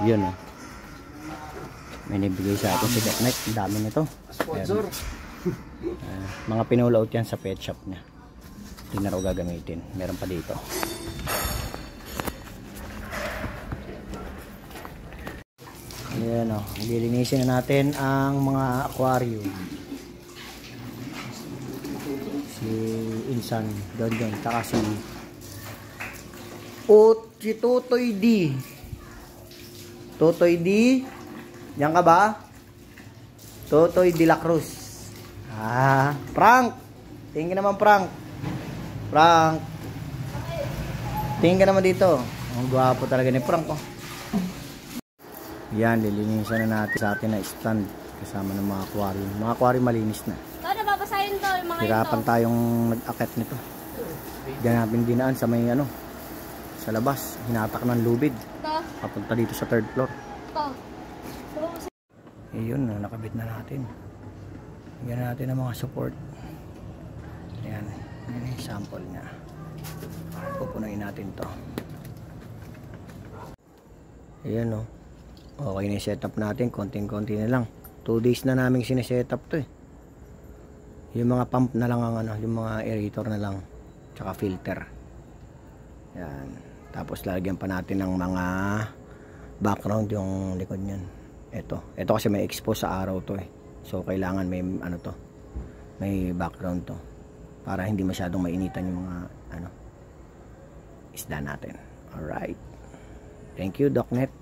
Yun oh. May nibigay sa atin si Doknet. Ang dami nito. Sponsor. Mga pinulout yan sa pet shop niya. Hindi na raw gagamitin. Meron pa dito. Ayan o. Lilinisin na natin ang mga aquarium. Si Insan. Doon. Tsaka si Totoy D. Totoy D. Yan ka ba? Totoy de la Cruz. Frank. Tingin naman Frank. Frank. Tingin ka naman dito. Ang gwapo talaga ni Frank oh. Yan, lilinisan na natin sa atin na stand kasama ng mga aquarium. Mga aquarium malinis na. Nababasahin to yung mga hirapan ito. Tayong nag-akit nito. Diyan natin dinaan sa may ano, sa labas. Hinatak ng lubid. Ito. Papunta dito sa 3rd floor. Ito. Yun, nakabit na natin. Bigyan natin ng mga support. Ayan, yan yung sample niya. Pupunuin natin to. Ayan o. Okay na yung setup natin. Konting-konti na lang. 2 days na namin sinesetup to eh. Yung mga pump na lang ang ano, yung mga aerator na lang. Tsaka filter. Yan. Tapos lalagyan pa natin ng mga background yung likod niyan. Ito kasi may expose sa araw to eh. So kailangan may ano to. May background to para hindi masyadong mainitan yung mga ano isda natin. All right. Thank you, Doknet.